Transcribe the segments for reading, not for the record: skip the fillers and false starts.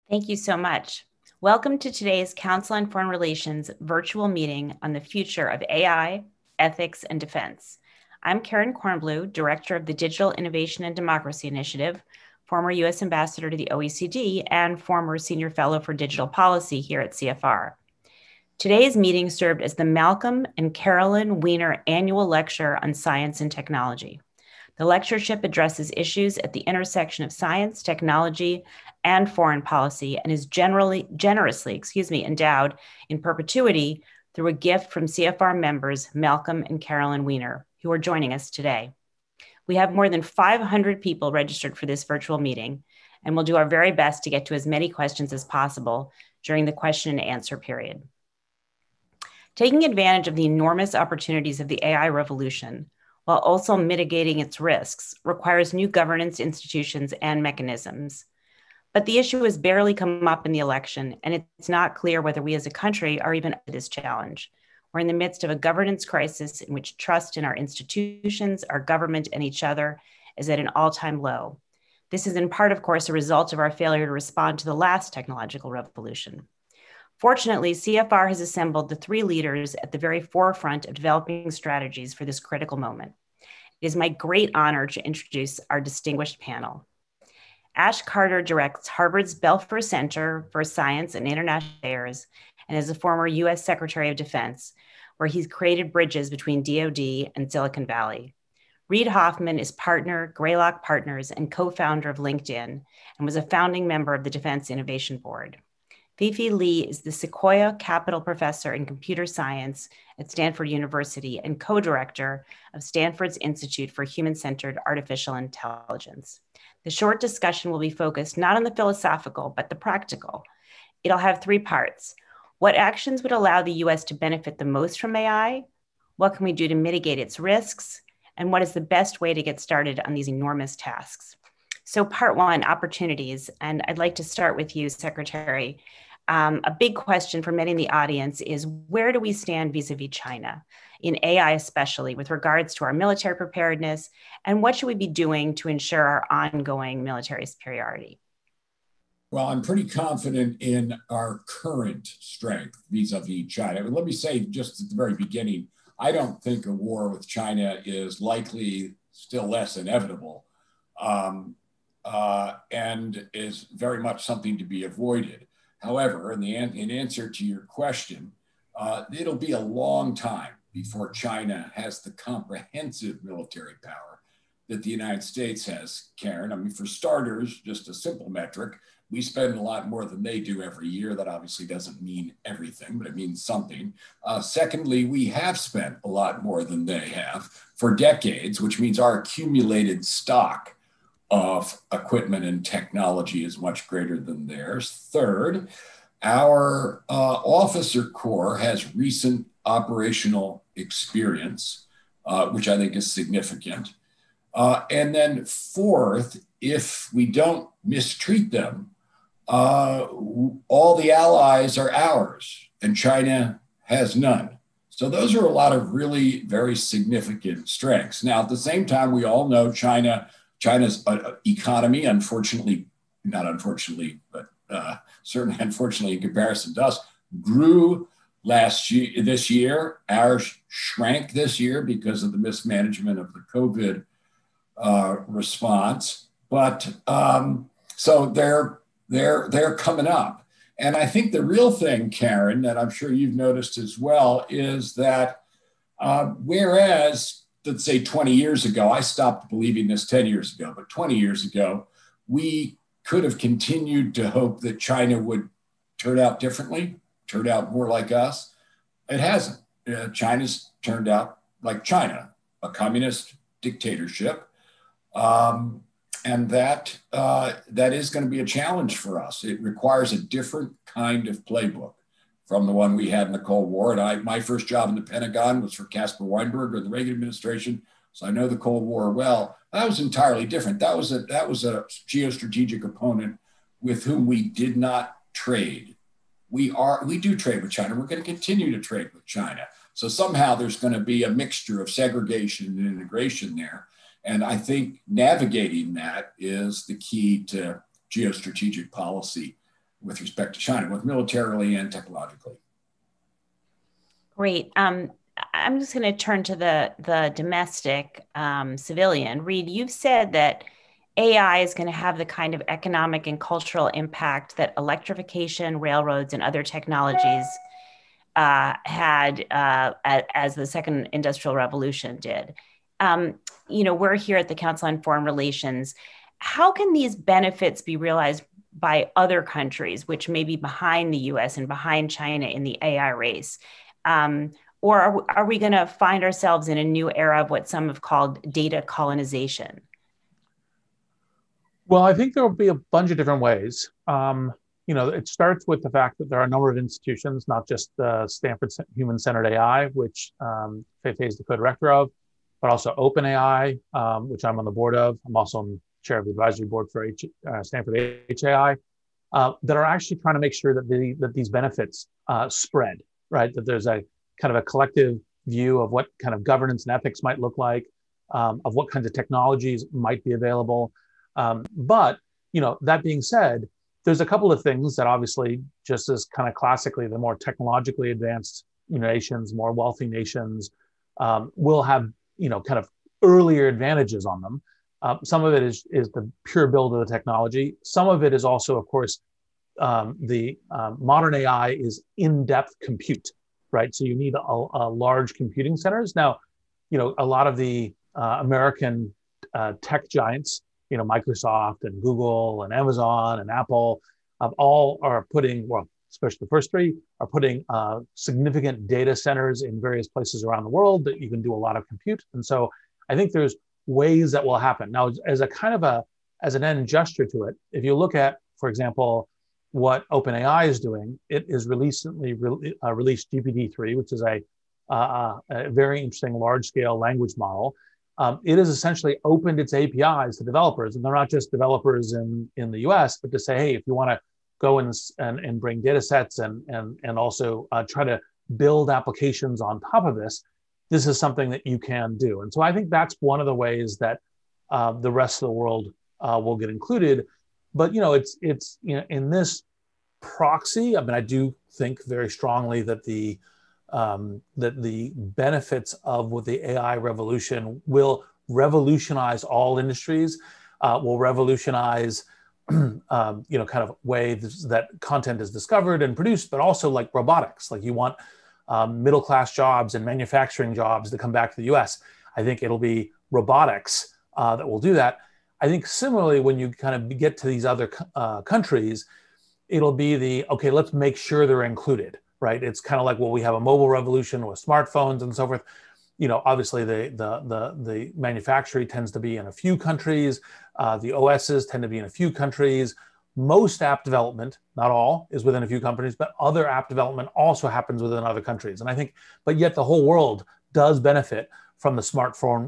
Thank you so much. Welcome to today's Council on Foreign Relations virtual meeting on the future of AI, ethics, and defense. I'm Karen Kornbluh, Director of the Digital Innovation and Democracy Initiative, former U.S. Ambassador to the OECD, and former Senior Fellow for Digital Policy here at CFR. Today's meeting served as the Malcolm and Carolyn Wiener Annual Lecture on Science and Technology. The lectureship addresses issues at the intersection of science, technology, and foreign policy, and is generously endowed in perpetuity through a gift from CFR members Malcolm and Carolyn Wiener, who are joining us today. We have more than 500 people registered for this virtual meeting, and we'll do our very best to get to as many questions as possible during the question and answer period. Taking advantage of the enormous opportunities of the AI revolution, while also mitigating its risks, requires new governance institutions and mechanisms. But the issue has barely come up in the election, and it's not clear whether we as a country are even up to this challenge. We're in the midst of a governance crisis in which trust in our institutions, our government, and each other is at an all-time low. This is in part, of course, a result of our failure to respond to the last technological revolution. Fortunately, CFR has assembled the three leaders at the very forefront of developing strategies for this critical moment. It is my great honor to introduce our distinguished panel. Ash Carter directs Harvard's Belfer Center for Science and International Affairs and is a former U.S. Secretary of Defense, where he's created bridges between DoD and Silicon Valley. Reid Hoffman is partner, Greylock Partners, and co-founder of LinkedIn, and was a founding member of the Defense Innovation Board. Fei-Fei Li is the Sequoia Capital Professor in Computer Science at Stanford University and co-director of Stanford's Institute for Human-Centered Artificial Intelligence. The short discussion will be focused not on the philosophical, but the practical. It'll have three parts. What actions would allow the US to benefit the most from AI? What can we do to mitigate its risks? And what is the best way to get started on these enormous tasks? So part one, opportunities. And I'd like to start with you, Secretary. A big question for many in the audience is, where do we stand vis-a-vis China, in AI especially, with regards to our military preparedness, and what should we be doing to ensure our ongoing military superiority? Well, I'm pretty confident in our current strength vis-a-vis China. But let me say just at the very beginning, I don't think a war with China is likely, still less inevitable, and is very much something to be avoided. However, in answer to your question, it'll be a long time before China has the comprehensive military power that the United States has, Karen. I mean, for starters, just a simple metric, we spend a lot more than they do every year. That obviously doesn't mean everything, but it means something. Secondly, we have spent a lot more than they have for decades, which means our accumulated stock of equipment and technology is much greater than theirs. Third, our officer corps has recent operational experience, which I think is significant. And then fourth, if we don't mistreat them, all the allies are ours and China has none. So those are a lot of really very significant strengths. Now, at the same time, we all know China's economy, unfortunately, not unfortunately, but certainly unfortunately in comparison to us, grew this year. Ours shrank this year because of the mismanagement of the COVID response. But so they're coming up. And I think the real thing, Karen, that I'm sure you've noticed as well, is that whereas, let's say 20 years ago, I stopped believing this 10 years ago, but 20 years ago, we could have continued to hope that China would turn out differently, turn out more like us. It hasn't. China's turned out like China, a communist dictatorship. And that is going to be a challenge for us. It requires a different kind of playbook from the one we had in the Cold War. And my first job in the Pentagon was for Caspar Weinberger in the Reagan administration. So I know the Cold War well. That was entirely different. That was a geostrategic opponent with whom we did not trade. We do trade with China. We're going to continue to trade with China. So somehow there's going to be a mixture of segregation and integration there. And I think navigating that is the key to geostrategic policy with respect to China, both militarily and technologically. Great. I'm just going to turn to the domestic civilian. Reid, you've said that AI is going to have the kind of economic and cultural impact that electrification, railroads, and other technologies had as the second industrial revolution did. We're here at the Council on Foreign Relations. How can these benefits be realized by other countries, which may be behind the US and behind China in the AI race? Or are we going to find ourselves in a new era of what some have called data colonization? Well, I think there will be a bunch of different ways. It starts with the fact that there are a number of institutions, not just the Stanford Human-Centered AI, which Fei-Fei is the co-director of, but also OpenAI, which I'm on the board of. I'm also on chair of the advisory board for Stanford HAI, that are actually trying to make sure that these benefits spread, right? That there's a kind of a collective view of what kind of governance and ethics might look like, of what kinds of technologies might be available. But that being said, there's a couple of things that obviously, just as kind of classically, the more technologically advanced nations, more wealthy nations, will have kind of earlier advantages on them. Some of it is the pure build of the technology. Some of it is also, of course, the modern AI is in-depth compute, right? So you need a large computing centers. Now, a lot of the American tech giants, Microsoft and Google and Amazon and Apple, all are putting, well, especially the first three, are putting significant data centers in various places around the world that you can do a lot of compute. And so I think there's ways that will happen. Now, as an end gesture to it, if you look at, for example, what OpenAI is doing, it is recently released GPT-3, which is a very interesting large-scale language model. It has essentially opened its APIs to developers, and they're not just developers in the US, but to say, hey, if you want to go and bring data sets and also try to build applications on top of this, this is something that you can do. And so I think that's one of the ways that the rest of the world will get included. But it's in this proxy. I mean, I do think very strongly that the benefits of the AI revolution will revolutionize all industries, will revolutionize kind of ways that content is discovered and produced, but also like robotics. Like you want middle-class jobs and manufacturing jobs to come back to the US. I think it'll be robotics that will do that. I think similarly, when you kind of get to these other countries, it'll be okay, let's make sure they're included, right? It's kind of like, well, we have a mobile revolution with smartphones and so forth. Obviously the manufacturing tends to be in a few countries. The OSs tend to be in a few countries. Most app development, not all, is within a few countries, but other app development also happens within other countries. And I think, but yet the whole world does benefit from the smartphone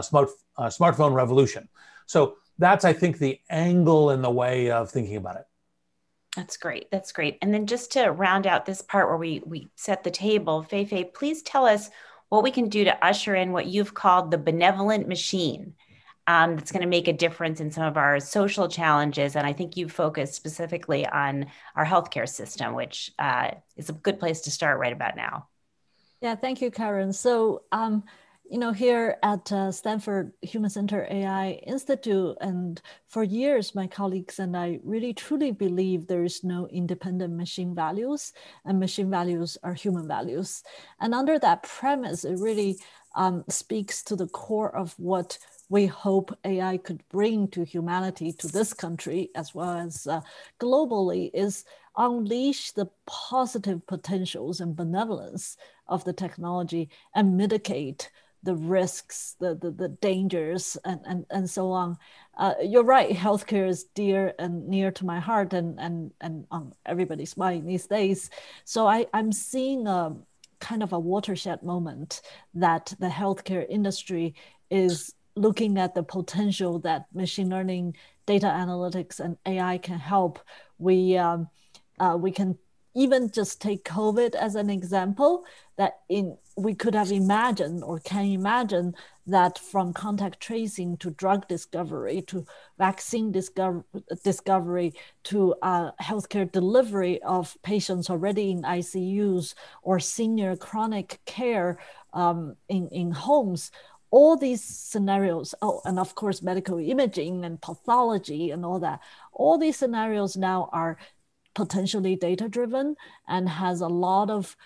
revolution. So that's, I think, the angle and the way of thinking about it. That's great. That's great. And then just to round out this part where we set the table, Fei-Fei, please tell us what we can do to usher in what you've called the benevolent machine that's going to make a difference in some of our social challenges. And I think you've focused specifically on our healthcare system, which is a good place to start right about now. Yeah, thank you, Karen. So, here at Stanford Human-Centered AI Institute, and for years, my colleagues and I really truly believe there is no independent machine values, and machine values are human values. And under that premise, it really speaks to the core of what we hope AI could bring to humanity, to this country, as well as globally, is unleash the positive potentials and benevolence of the technology and mitigate the risks, the dangers, and so on. You're right, healthcare is dear and near to my heart and on everybody's mind these days. So I'm seeing a kind of a watershed moment that the healthcare industry is looking at the potential that machine learning, data analytics, and AI can help. We can even just take COVID as an example, that we could have imagined or can imagine that from contact tracing to drug discovery to vaccine discovery to healthcare delivery of patients already in ICUs or senior chronic care in homes, all these scenarios, oh, and of course, medical imaging and pathology and all that, all these scenarios now are potentially data-driven and has a lot of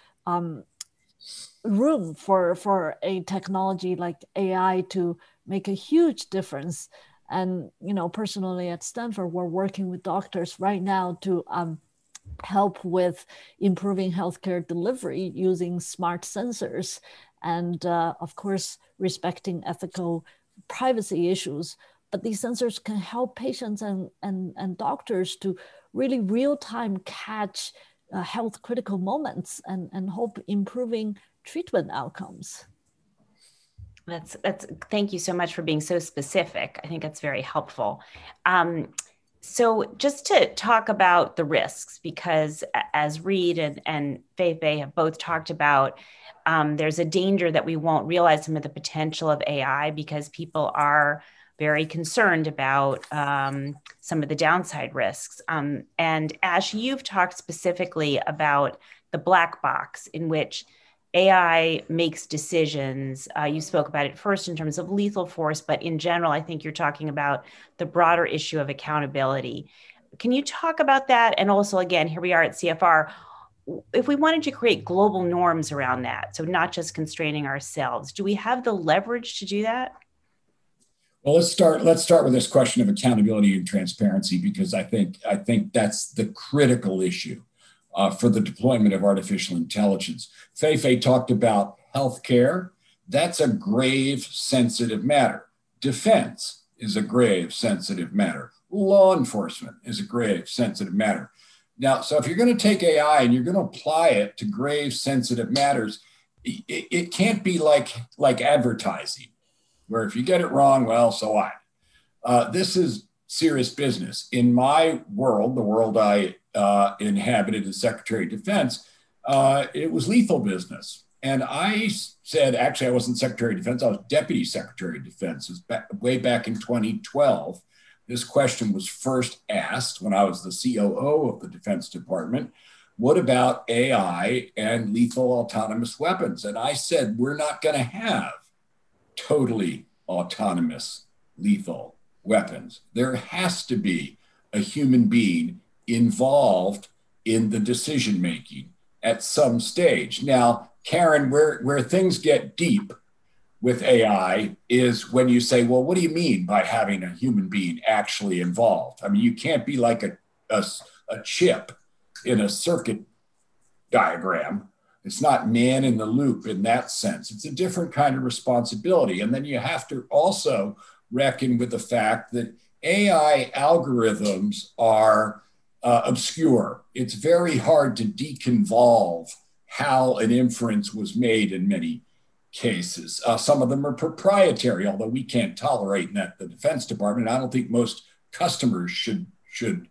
room for a technology like AI to make a huge difference. And, personally at Stanford, we're working with doctors right now to help with improving healthcare delivery using smart sensors and, of course, respecting ethical privacy issues. But these sensors can help patients and doctors to really real-time catch health critical moments and hope improving treatment outcomes. That's thank you so much for being so specific. I think that's very helpful. So just to talk about the risks, because as Reid and Fei-Fei have both talked about, there's a danger that we won't realize some of the potential of AI because people are very concerned about some of the downside risks. And Ash, you've talked specifically about the black box in which AI makes decisions. You spoke about it first in terms of lethal force, but in general, I think you're talking about the broader issue of accountability. Can you talk about that? And also, again, here we are at CFR. If we wanted to create global norms around that, so not just constraining ourselves, do we have the leverage to do that? Well, let's start with this question of accountability and transparency, because I think that's the critical issue for the deployment of artificial intelligence. Fei-Fei talked about healthcare. That's a grave, sensitive matter. Defense is a grave, sensitive matter. Law enforcement is a grave, sensitive matter. Now, so if you're going to take AI and you're going to apply it to grave, sensitive matters, it can't be like advertising, where if you get it wrong, well, so what? This is serious business. In my world, the world I inhabited as Secretary of Defense, it was lethal business. And I said, actually, I wasn't Secretary of Defense, I was Deputy Secretary of Defense. It was way back in 2012. This question was first asked when I was the COO of the Defense Department. What about AI and lethal autonomous weapons? And I said, we're not going to have totally autonomous lethal weapons. There has to be a human being involved in the decision making at some stage. Now, Karen, where things get deep with AI is when you say, well, what do you mean by having a human being actually involved? I mean, you can't be like a chip in a circuit diagram. It's not man in the loop in that sense. It's a different kind of responsibility. And then you have to also reckon with the fact that AI algorithms are obscure. It's very hard to deconvolve how an inference was made in many cases. Some of them are proprietary, although we can't tolerate that. The Defense Department, I don't think most customers should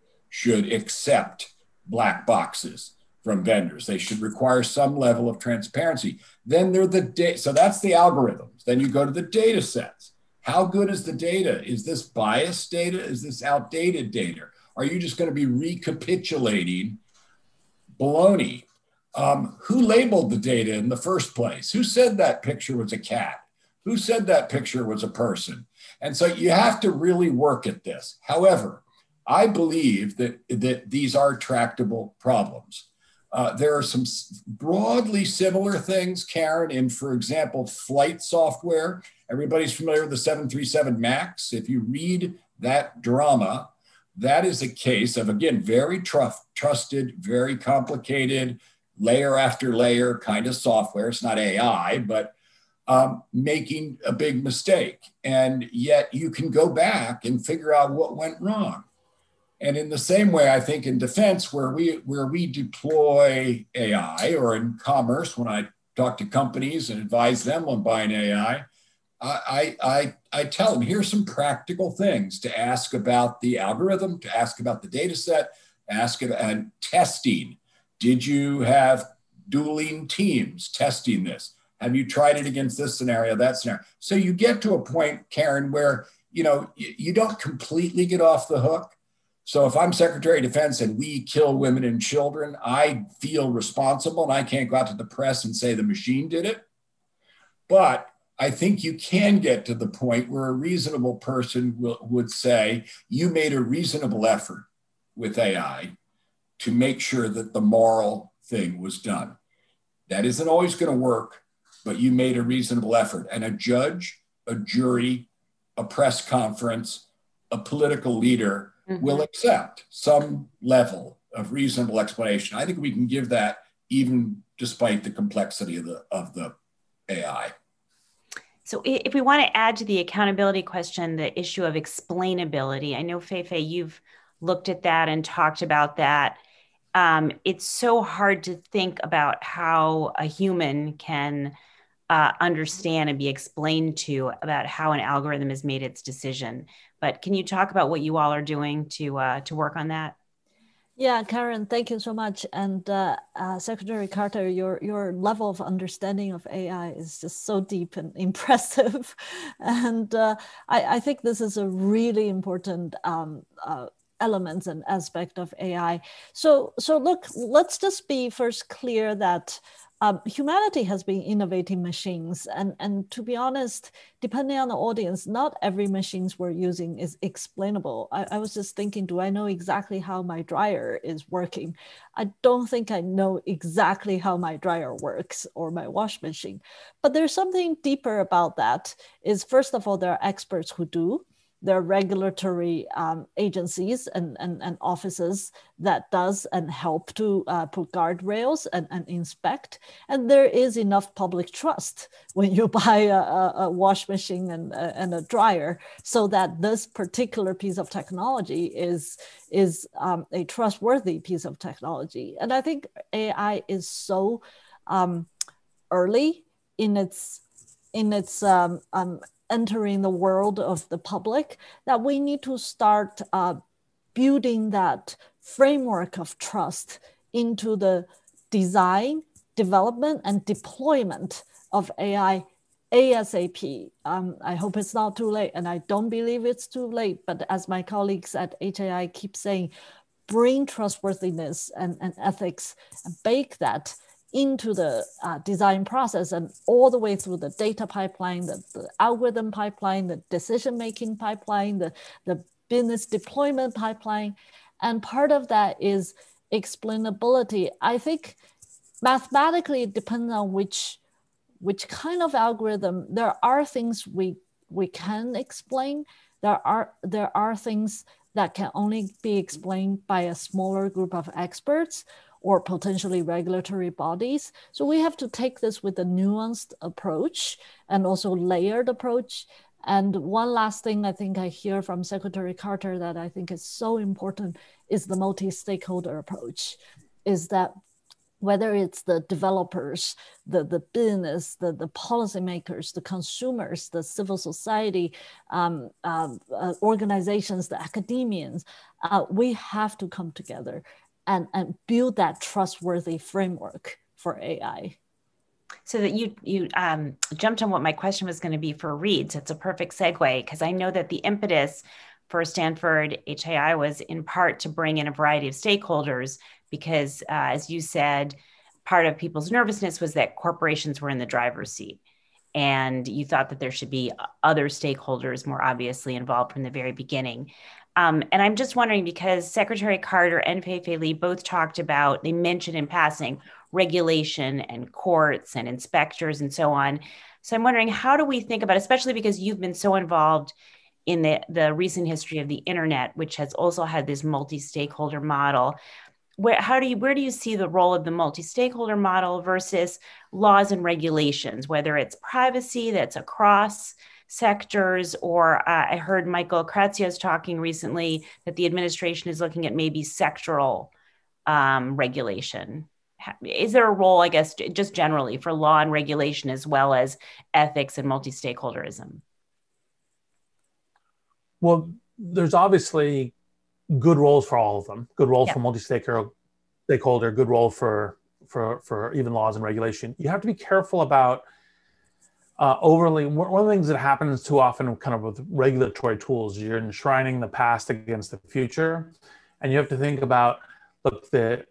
accept black boxes from vendors. They should require some level of transparency. Then so that's the algorithms. Then you go to the data sets. How good is the data? Is this biased data? Is this outdated data? Are you just going to be recapitulating baloney? Who labeled the data in the first place? Who said that picture was a cat? Who said that picture was a person? And so you have to really work at this. However, I believe that these are tractable problems. There are some broadly similar things, Karen, in, for example, flight software. Everybody's familiar with the 737 MAX. If you read that drama, that is a case of, again, very trusted, very complicated, layer after layer kind of software. It's not AI, but making a big mistake. And yet you can go back and figure out what went wrong. And in the same way, I think in defense, where we deploy AI, or in commerce, when I talk to companies and advise them on buying AI, I tell them, here's some practical things to ask about the algorithm, to ask about the data set, ask about and testing. Did you have dueling teams testing this? Have you tried it against this scenario, that scenario? So you get to a point, Karen, where you don't completely get off the hook. So if I'm Secretary of Defense and we kill women and children, I feel responsible and I can't go out to the press and say the machine did it. But I think you can get to the point where a reasonable person would say, you made a reasonable effort with AI to make sure that the moral thing was done. That isn't always going to work, but you made a reasonable effort. And a judge, a jury, a press conference, a political leader will accept some level of reasonable explanation. I think we can give that even despite the complexity of the AI. So if we want to add to the accountability question, the issue of explainability, I know, Fei-Fei, you've looked at that and talked about that. It's so hard to think about how a human can understand and be explained to about how an algorithm has made its decision. But can you talk about what you all are doing to work on that? Yeah, Karen, thank you so much. And Secretary Carter, your level of understanding of AI is just so deep and impressive. And I think this is a really important elements and aspect of AI. So look, let's just be first clear that humanity has been innovating machines, and to be honest, depending on the audience, not every machines we're using is explainable. I was just thinking, do I know exactly how my dryer is working? I don't think I know exactly how my dryer works or my wash machine, but there's something deeper about that. Is first of all, there are experts who do. There are regulatory agencies and offices that does and help to put guardrails and inspect. And there is enough public trust when you buy a wash machine and a dryer, so that this particular piece of technology is a trustworthy piece of technology. And I think AI is so early in its entering the world of the public that we need to start building that framework of trust into the design, development, and deployment of AI ASAP. I hope it's not too late, and I don't believe it's too late, but as my colleagues at HAI keep saying, bring trustworthiness and ethics, and bake that into the design process and all the way through the data pipeline, the algorithm pipeline, the decision-making pipeline, the business deployment pipeline. And part of that is explainability. I think mathematically, it depends on which kind of algorithm. There are things we can explain. There are things that can only be explained by a smaller group of experts or potentially regulatory bodies. So we have to take this with a nuanced approach and also layered approach. And one last thing I think I hear from Secretary Carter that I think is so important is the multi-stakeholder approach, is that whether it's the developers, the business, the policymakers, the consumers, the civil society, organizations, the academians, we have to come together and build that trustworthy framework for AI. So that you jumped on what my question was going to be for Reid. So it's a perfect segue, because I know that the impetus for Stanford HAI was in part to bring in a variety of stakeholders, because as you said, part of people's nervousness was that corporations were in the driver's seat. And you thought that there should be other stakeholders more obviously involved from the very beginning. And I'm just wondering, because Secretary Carter and Fei-Fei Li both talked about, they mentioned in passing, regulation and courts and inspectors and so on. So I'm wondering, how do we think about, especially because you've been so involved in the recent history of the internet, which has also had this multi-stakeholder model, where do you see the role of the multi-stakeholder model versus laws and regulations, whether it's privacy that's across sectors, or I heard Michael Kratsios talking recently that the administration is looking at maybe sectoral regulation. Is there a role, I guess, just generally for law and regulation as well as ethics and multi-stakeholderism? Well, there's obviously good roles for all of them. Good role for multi-stakeholder, good role for even laws and regulation. You have to be careful about overly, one of the things that happens too often kind of with regulatory tools, you're enshrining the past against the future. And you have to think about, look,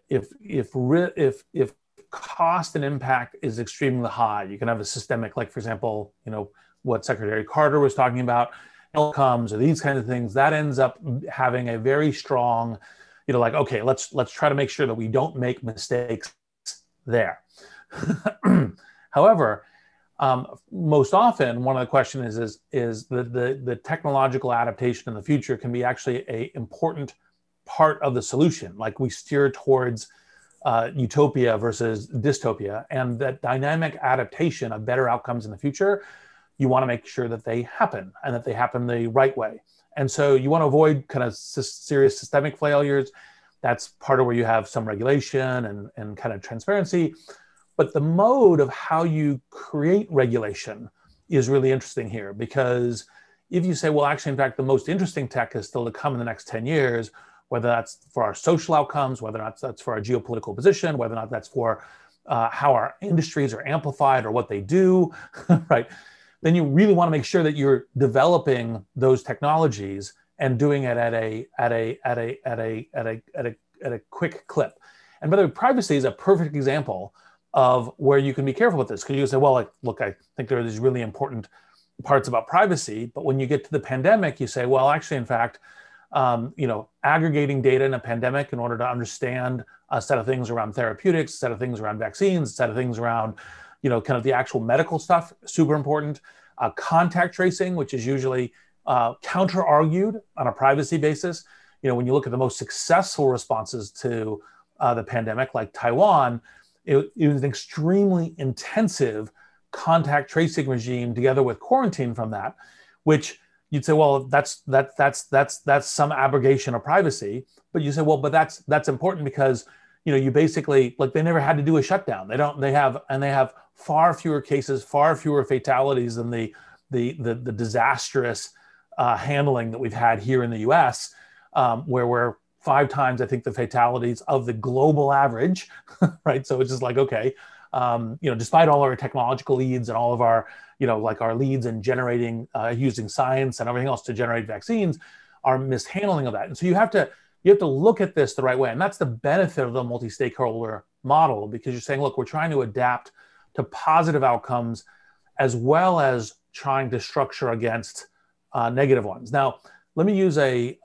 if cost and impact is extremely high, you can have a systemic, like for example, what Secretary Carter was talking about, outcomes or these kinds of things, that ends up having a very strong, like, okay, let's try to make sure that we don't make mistakes there. However, most often, one of the questions is the technological adaptation in the future can be actually an important part of the solution. Like we steer towards utopia versus dystopia, and that dynamic adaptation of better outcomes in the future, you want to make sure that they happen and that they happen the right way. And so you want to avoid kind of serious systemic failures. That's part of where you have some regulation and kind of transparency. But the mode of how you create regulation is really interesting here, because if you say, well, actually, in fact, the most interesting tech is still to come in the next 10 years, whether that's for our social outcomes, whether or not that's for our geopolitical position, whether or not that's for how our industries are amplified or what they do, right? Then you really want to make sure that you're developing those technologies and doing it at a quick clip. And by the way, privacy is a perfect example of where you can be careful with this, because you say, well, like, look, I think there are these really important parts about privacy, but when you get to the pandemic, you say, well, actually, in fact, aggregating data in a pandemic in order to understand a set of things around therapeutics, a set of things around vaccines, a set of things around, kind of the actual medical stuff, super important. Contact tracing, which is usually counter-argued on a privacy basis. When you look at the most successful responses to the pandemic, like Taiwan, it was an extremely intensive contact tracing regime together with quarantine from that, which you'd say, well, that's some abrogation of privacy. But you say, well, but that's important because you basically, like, they never had to do a shutdown. They have far fewer cases, far fewer fatalities than the disastrous handling that we've had here in the U.S., where we're 5 times, I think, the fatalities of the global average, right? So it's just like, okay, despite all our technological leads and all of our, like our leads in generating, using science and everything else to generate vaccines, our mishandling of that. And so you have to look at this the right way. And that's the benefit of the multi-stakeholder model, because you're saying, look, we're trying to adapt to positive outcomes as well as trying to structure against negative ones. Now, let me use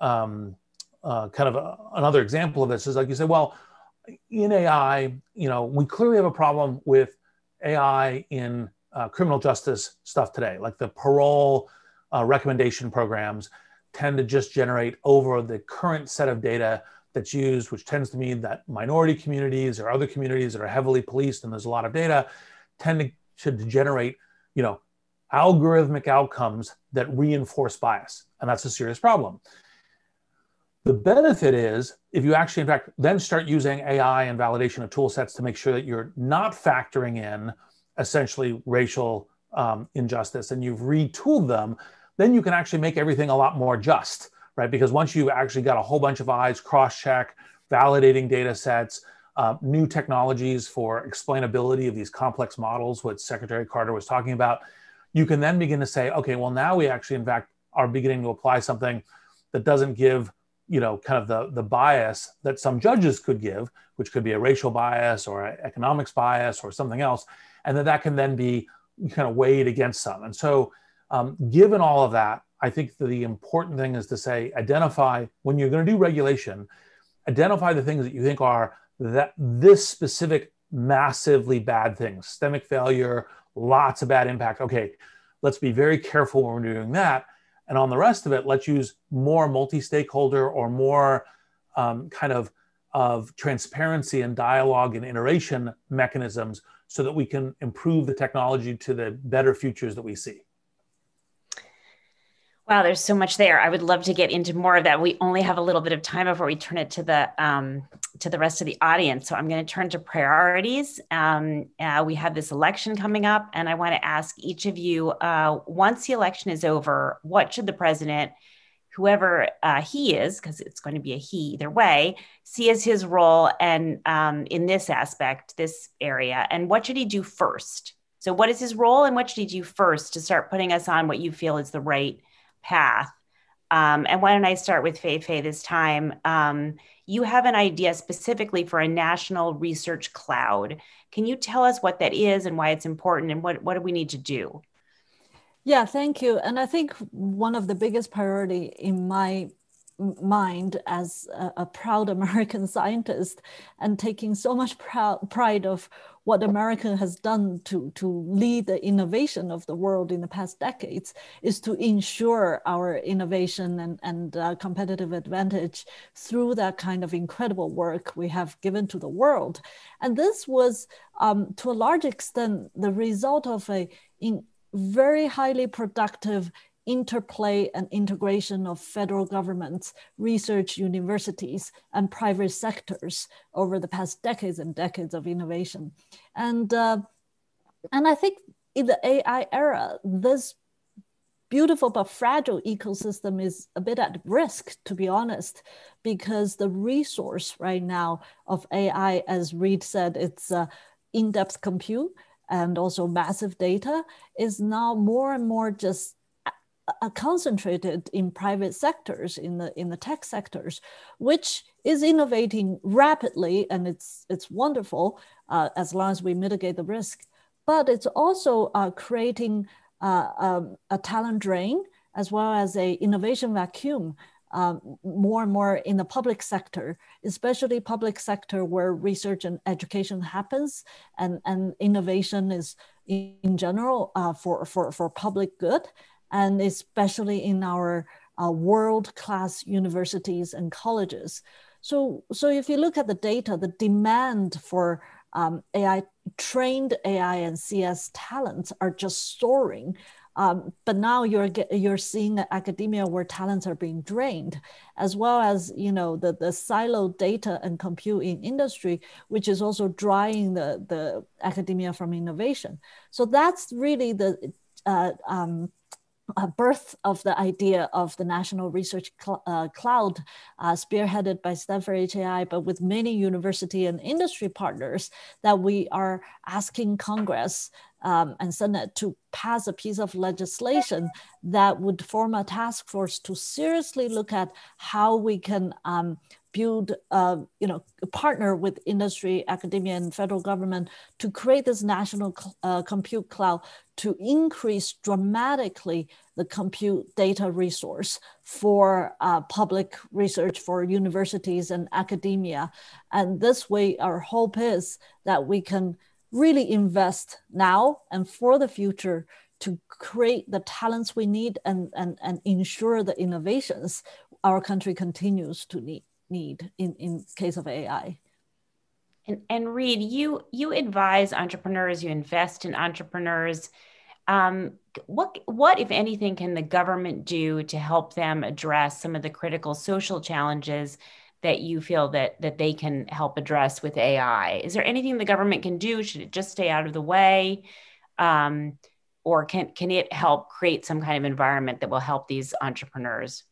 another example of this. Is like you say, well, in AI, we clearly have a problem with AI in criminal justice stuff today. Like the parole recommendation programs tend to just generate over the current set of data that's used, which tends to mean that minority communities or other communities that are heavily policed and there's a lot of data tend to generate, algorithmic outcomes that reinforce bias. And that's a serious problem. The benefit is if you actually, in fact, then start using AI and validation of tool sets to make sure that you're not factoring in essentially racial injustice and you've retooled them, then you can actually make everything a lot more just, right? Because once you've actually got a whole bunch of eyes, cross-check, validating data sets, new technologies for explainability of these complex models, what Secretary Carter was talking about, you can then begin to say, okay, well, now we actually, in fact, are beginning to apply something that doesn't give, kind of the bias that some judges could give, which could be a racial bias or an economics bias or something else, and that can then be kind of weighed against some. And so given all of that, I think that the important thing is to say, identify, when you're going to do regulation, identify the things that you think are this specific massively bad thing, systemic failure, lots of bad impact. Okay, let's be very careful when we're doing that. And on the rest of it, let's use more multi-stakeholder or more kind of transparency and dialogue and iteration mechanisms so that we can improve the technology to the better futures that we see. Wow, there's so much there. I would love to get into more of that. We only have a little bit of time before we turn it to the rest of the audience. So I'm going to turn to priorities. We have this election coming up, and I want to ask each of you, once the election is over, what should the president, whoever he is, because it's going to be a he either way, see as his role and in this aspect, this area, and what should he do first? So what is his role, and what should he do first to start putting us on what you feel is the right path? And why don't I start with Fei-Fei this time? You have an idea specifically for a national research cloud. Can you tell us what that is and why it's important, and what do we need to do? Yeah, thank you. And I think one of the biggest priority in my mind as a proud American scientist, and taking so much pride of what America has done to lead the innovation of the world in the past decades, is to ensure our innovation and competitive advantage through that kind of incredible work we have given to the world. And this was, to a large extent, the result of a very highly productive interplay and integration of federal governments, research universities, and private sectors over the past decades and decades of innovation. And I think in the AI era, this beautiful but fragile ecosystem is a bit at risk, to be honest, because the resource right now of AI, as Reid said, it's in-depth compute and also massive data, is now more and more just concentrated in private sectors, in the tech sectors, which is innovating rapidly, and it's wonderful as long as we mitigate the risk. But it's also creating a talent drain, as well as a innovation vacuum, more and more in the public sector, especially public sector where research and education happens, and innovation is in general for public good, and especially in our world-class universities and colleges. So if you look at the data, the demand for trained AI and CS talents are just soaring. But now you're seeing academia where talents are being drained, as well as the siloed data and compute in industry, which is also drying the academia from innovation. So that's really the birth of the idea of the National Research Cloud, spearheaded by Stanford HAI, but with many university and industry partners, that we are asking Congress and Senate to pass a piece of legislation that would form a task force to seriously look at how we can build, partner with industry, academia, and federal government to create this national compute cloud to increase dramatically the compute data resource for public research, for universities and academia. And this way, our hope is that we can really invest now and for the future to create the talents we need and ensure the innovations our country continues to need in case of AI. And Reid, you advise entrepreneurs, you invest in entrepreneurs. What, if anything, can the government do to help them address some of the critical social challenges that you feel that they can help address with AI? Is there anything the government can do? Should it just stay out of the way? Or can it help create some kind of environment that will help these entrepreneurs?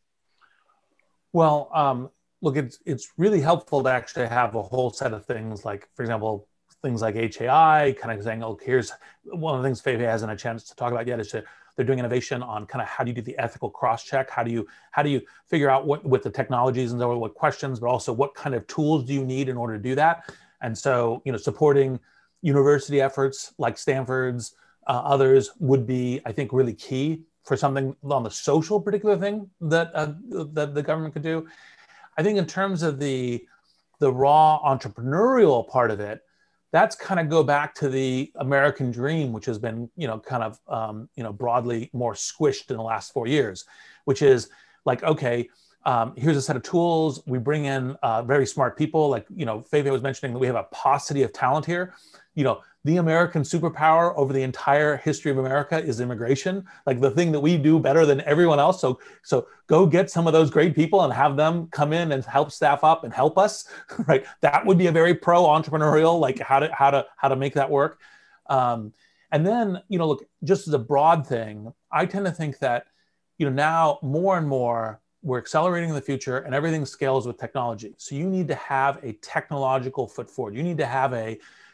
Well, look, it's really helpful to actually have a whole set of things, like, for example, things like HAI, kind of saying, oh, here's one of the things Fei-Fei hasn't had a chance to talk about yet, is they're doing innovation on kind of how do you do the ethical cross-check? How do you figure out what with the technologies and what questions, but also what kind of tools do you need in order to do that? And so, supporting university efforts like Stanford's, others would be, I think, really key for something on the social particular thing that the government could do. I think in terms of the raw entrepreneurial part of it, that's kind of go back to the American dream, which has been, kind of, broadly more squished in the last 4 years, which is like, okay, here's a set of tools. We bring in very smart people. Like, Fei-Fei was mentioning that we have a paucity of talent here. The American superpower over the entire history of America is immigration, like the thing that we do better than everyone else. So go get some of those great people and have them come in and help staff up and help us, right? That would be a very pro-entrepreneurial, like how to make that work. And then, look, just as a broad thing, I tend to think that, now more and more we're accelerating in the future and everything scales with technology. So you need to have a technological foot forward. You need to have a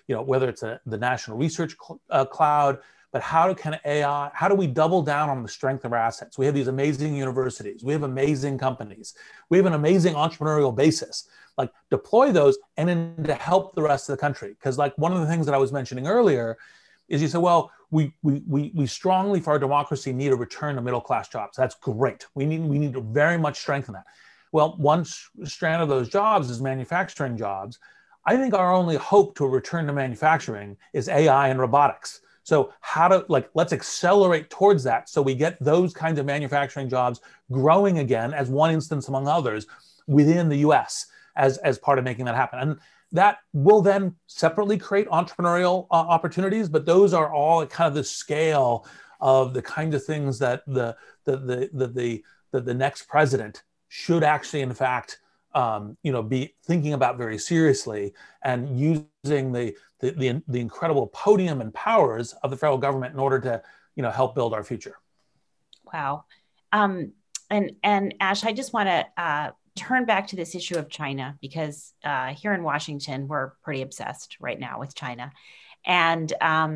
whether it's the national research cloud, but how do we double down on the strength of our assets? We have these amazing universities, we have amazing companies, we have an amazing entrepreneurial basis. Like, deploy those and then to help the rest of the country. Because like one of the things that I was mentioning earlier is you say, well, we strongly for our democracy need a return to middle-class jobs. That's great. We need to very much strengthen that. Well, one strand of those jobs is manufacturing jobs. I think our only hope to a return to manufacturing is AI and robotics. So let's accelerate towards that so we get those kinds of manufacturing jobs growing again as one instance among others within the US as part of making that happen. And that will then separately create entrepreneurial opportunities, but those are all at kind of the scale of the kind of things that the next president should actually, in fact, be thinking about very seriously, and using the incredible podium and powers of the federal government in order to help build our future. Wow. And Ash, I just want to turn back to this issue of China, because here in Washington, we're pretty obsessed right now with China. And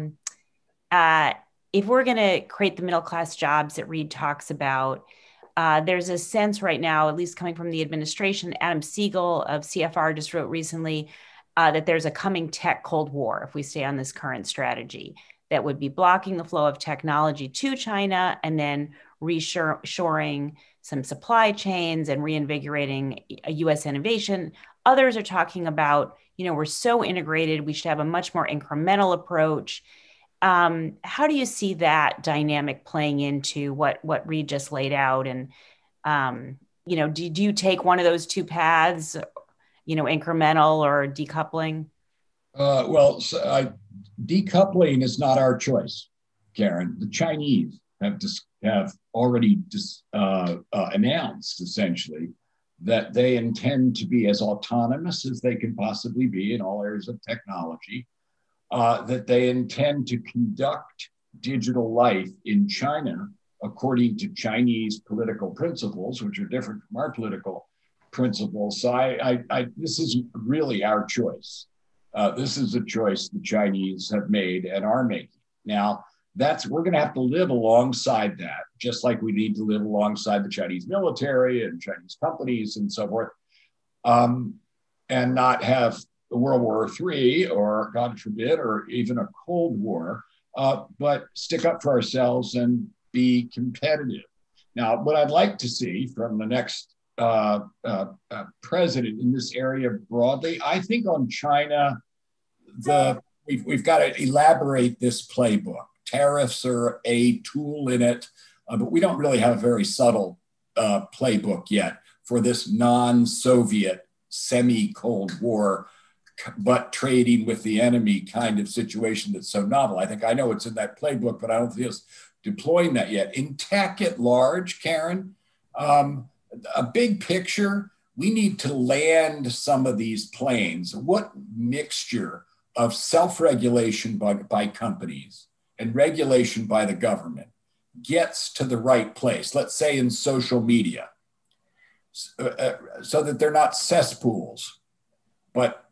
if we're going to create the middle-class jobs that Reid talks about, there's a sense right now, at least coming from the administration, Adam Siegel of CFR just wrote recently that there's a coming tech Cold War if we stay on this current strategy that would be blocking the flow of technology to China and then reshoring some supply chains and reinvigorating U.S. innovation. Others are talking about, we're so integrated, we should have a much more incremental approach. How do you see that dynamic playing into what Reid just laid out? And, do you take one of those two paths, incremental or decoupling? Decoupling is not our choice, Karen. The Chinese have already announced, essentially, that they intend to be as autonomous as they can possibly be in all areas of technology, that they intend to conduct digital life in China according to Chinese political principles, which are different from our political principles. So this isn't really our choice. This is a choice the Chinese have made and are making. Now, we're going to have to live alongside that, just like we need to live alongside the Chinese military and Chinese companies and so forth, and not have World War III or, God forbid, or even a Cold War, but stick up for ourselves and be competitive. Now, what I'd like to see from the next president in this area broadly, I think on China, we've got to elaborate this playbook. Tariffs are a tool in it, but we don't really have a very subtle playbook yet for this non-Soviet semi-Cold War, but trading with the enemy kind of situation that's so novel. I know it's in that playbook, but I don't see us deploying that yet. In tech at large, Karen, a big picture, we need to land some of these planes. What mixture of self-regulation by companies and regulation by the government gets to the right place, let's say in social media, so that they're not cesspools, but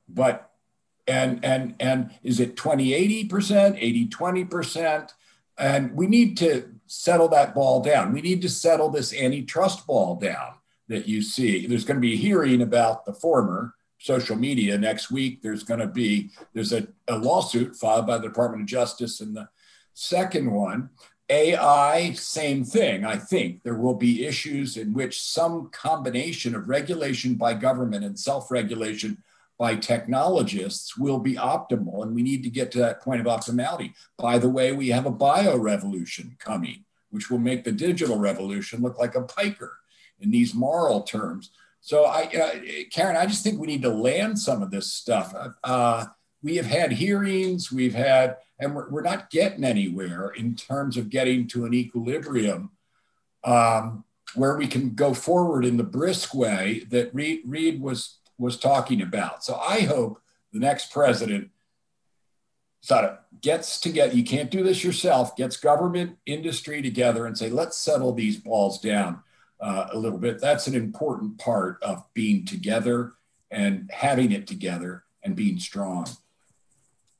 is it 20-80%, 80-20%? And we need to settle that ball down. We need to settle this antitrust ball down that you see. There's going to be a hearing about the former social media next week. There's a lawsuit filed by the Department of Justice, and the second one, AI, same thing. I think there will be issues in which some combination of regulation by government and self-regulation by technologists will be optimal, and we need to get to that point of optimality. By the way, we have a bio-revolution coming, which will make the digital revolution look like a piker in these moral terms. So, Karen, I just think we need to land some of this stuff. We have had hearings, and we're not getting anywhere in terms of getting to an equilibrium where we can go forward in the brisk way that Reid was talking about. So I hope the next president sort of gets together, you can't do this yourself, gets government, industry together and say, let's settle these balls down a little bit. That's an important part of being together and having it together and being strong. Great.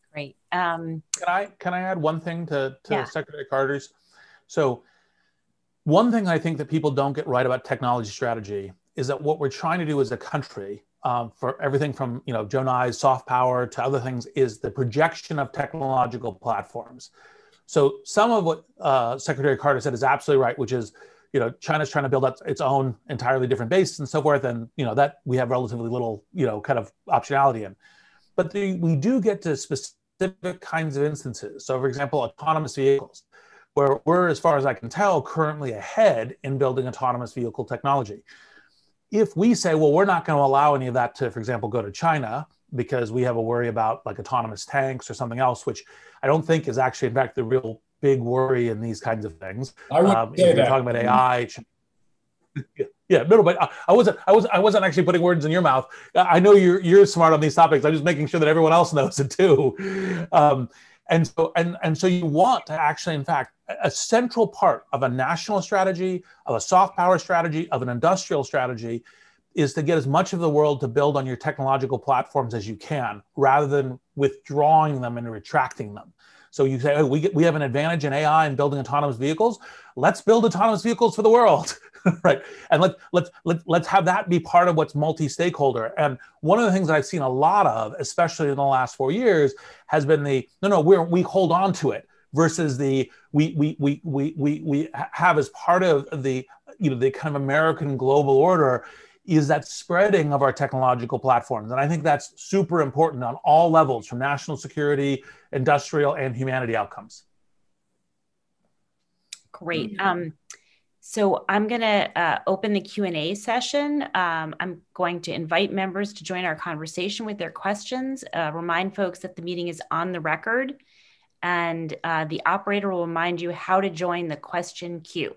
Can I add one thing to Yeah. Secretary Carter's? So one thing I think that people don't get right about technology strategy is that what we're trying to do as a country, for everything from Joe Nye's soft power to other things, is the projection of technological platforms. So some of what Secretary Carter said is absolutely right, which is China's trying to build up its own entirely different base and so forth, and that we have relatively little kind of optionality in. But we do get to specific kinds of instances. So, for example, autonomous vehicles, where we're, as far as I can tell, currently ahead in building autonomous vehicle technology. If we say, well, we're not going to allow any of that to, for example, go to China because we have a worry about like autonomous tanks or something else, which I don't think is actually, in fact, the real big worry in these kinds of things. I would say if you're talking about AI. Yeah, no, but I wasn't actually putting words in your mouth. I know you're smart on these topics. I'm just making sure that everyone else knows it too. And so you want to actually, in fact, a central part of a national strategy, of a soft power strategy, of an industrial strategy, is to get as much of the world to build on your technological platforms as you can, rather than withdrawing them and retracting them. So you say, oh, we have an advantage in AI and building autonomous vehicles. Let's build autonomous vehicles for the world, right? And let's have that be part of what's multi-stakeholder. And one of the things that I've seen a lot of, especially in the last 4 years, has been we hold on to it versus we have as part of the the kind of American global order is that spreading of our technological platforms. And I think that's super important on all levels, from national security, industrial, and humanity outcomes. Great. So I'm going to open the Q&A session. I'm going to invite members to join our conversation with their questions. Remind folks that the meeting is on the record, and the operator will remind you how to join the question queue.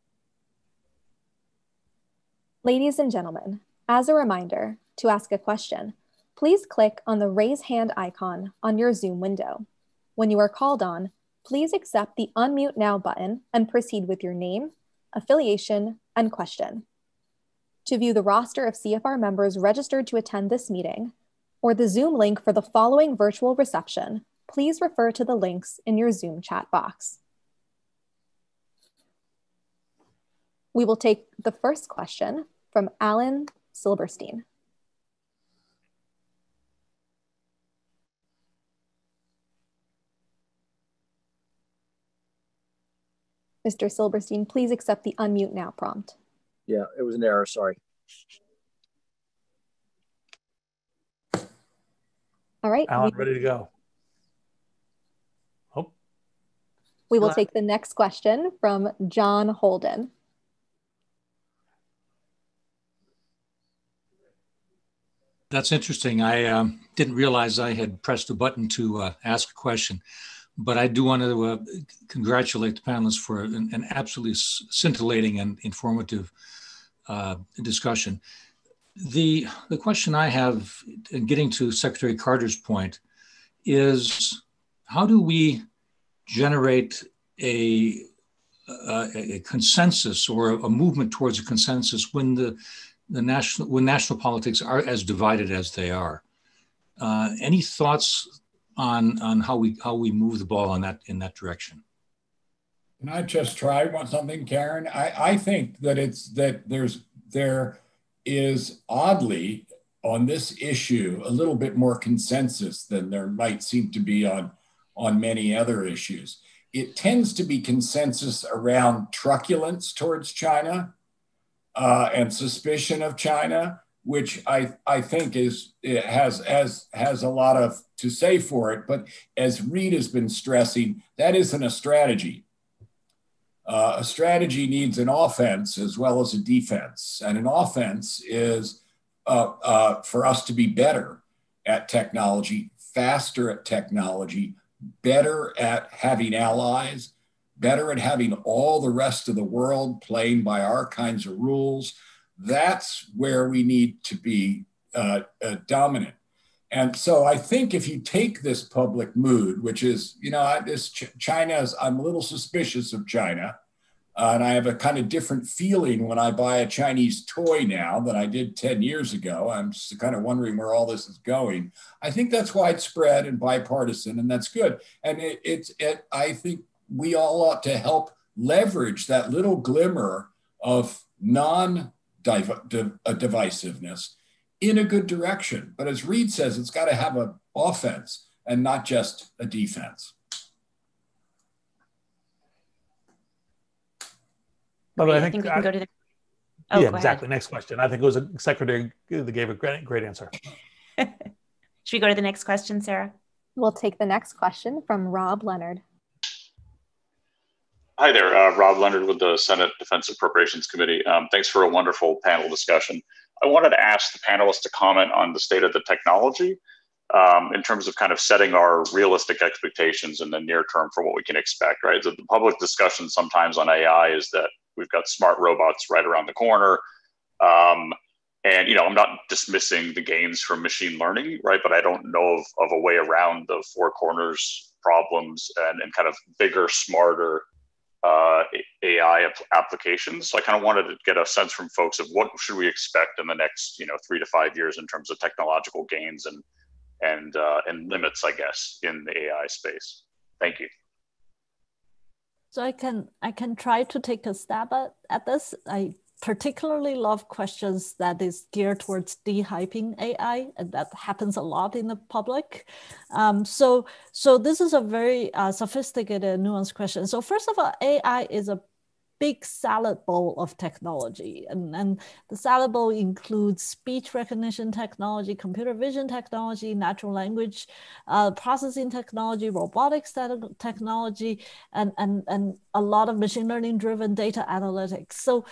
Ladies and gentlemen, as a reminder, to ask a question, please click on the raise hand icon on your Zoom window. When you are called on, please accept the unmute now button and proceed with your name, affiliation, and question. To view the roster of CFR members registered to attend this meeting, or the Zoom link for the following virtual reception, please refer to the links in your Zoom chat box. We will take the first question from Alan Silberstein. Mr. Silberstein, please accept the unmute now prompt. Yeah, it was an error, sorry. All right. Alan, ready to go. Oh. We will take the next question from John Holden. That's interesting. I didn't realize I had pressed a button to ask a question, but I do want to congratulate the panelists for an absolutely scintillating and informative discussion. The question I have, in getting to Secretary Carter's point, is how do we generate a consensus or a movement towards a consensus when national politics are as divided as they are? Any thoughts on how we move the ball in that direction? Can I just try something, Karen? I think that there is oddly on this issue a little bit more consensus than there might seem to be on many other issues. It tends to be consensus around truculence towards China and suspicion of China, which I think has a lot to say for it. But as Reid has been stressing, that isn't a strategy. A strategy needs an offense as well as a defense. And an offense is for us to be better at technology, faster at technology, better at having allies, better at having all the rest of the world playing by our kinds of rules. That's where we need to be dominant. And so I think if you take this public mood, which is, China's, I'm a little suspicious of China. And I have a kind of different feeling when I buy a Chinese toy now than I did 10 years ago. I'm just kind of wondering where all this is going. I think that's widespread and bipartisan, and that's good. And I think we all ought to help leverage that little glimmer of non-divisiveness in a good direction. But as Reid says, it's got to have an offense and not just a defense. But I think we can go to the. Oh, yeah, exactly. Next question. I think it was a secretary that gave a great answer. Should we go to the next question, Sarah? We'll take the next question from Rob Leonard. Hi there, Rob Leonard with the Senate Defense Appropriations Committee. Thanks for a wonderful panel discussion. I wanted to ask the panelists to comment on the state of the technology in terms of kind of setting our realistic expectations in the near term for what we can expect, right? The public discussion sometimes on AI is that we've got smart robots right around the corner. And, you know, I'm not dismissing the gains from machine learning, right? But I don't know of a way around the four corners problems and kind of bigger, smarter AI applications. So I kind of wanted to get a sense from folks of what should we expect in the next, 3 to 5 years in terms of technological gains and limits, I guess, in the AI space. Thank you. So I can try to take a stab at this. I particularly love questions that is geared towards de-hyping AI, and that happens a lot in the public. So this is a very sophisticated, nuanced question. So first of all, AI is a big salad bowl of technology, and the salad bowl includes speech recognition technology, computer vision technology, natural language processing technology, robotics technology, and a lot of machine learning driven data analytics. So